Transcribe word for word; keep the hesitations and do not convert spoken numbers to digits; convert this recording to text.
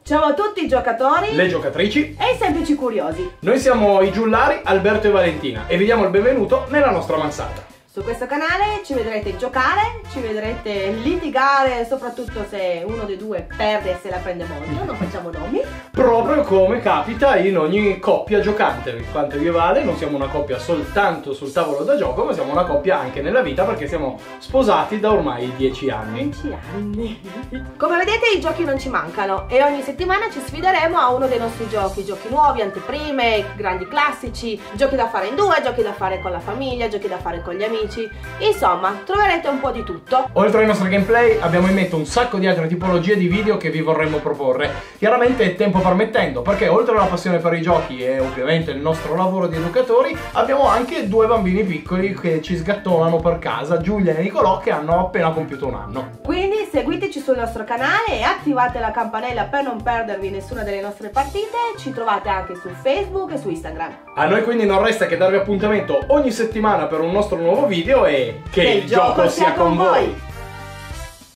Ciao a tutti i giocatori, le giocatrici e i semplici curiosi. Noi siamo i Giullari, Alberto e Valentina e vi diamo il benvenuto nella nostra mansarda. Su questo canale ci vedrete giocare, ci vedrete litigare, soprattutto se uno dei due perde e se la prende molto, non facciamo nomi. Proprio come capita in ogni coppia giocante, quanto vi vale, non siamo una coppia soltanto sul tavolo da gioco, ma siamo una coppia anche nella vita perché siamo sposati da ormai dieci anni. dieci anni. Come vedete i giochi non ci mancano e ogni settimana ci sfideremo a uno dei nostri giochi, giochi nuovi, anteprime, grandi classici, giochi da fare in due, giochi da fare con la famiglia, giochi da fare con gli amici. Insomma, troverete un po' di tutto. Oltre ai nostri gameplay abbiamo in mente un sacco di altre tipologie di video che vi vorremmo proporre, chiaramente tempo permettendo, perché oltre alla passione per i giochi e ovviamente il nostro lavoro di educatori, abbiamo anche due bambini piccoli che ci sgattonano per casa, Giulia e Nicolò, che hanno appena compiuto un anno. Quindi seguiteci sul nostro canale e attivate la campanella per non perdervi nessuna delle nostre partite. Ci trovate anche su Facebook e su Instagram. A noi quindi non resta che darvi appuntamento ogni settimana per un nostro nuovo video e che, Che il gioco sia con voi!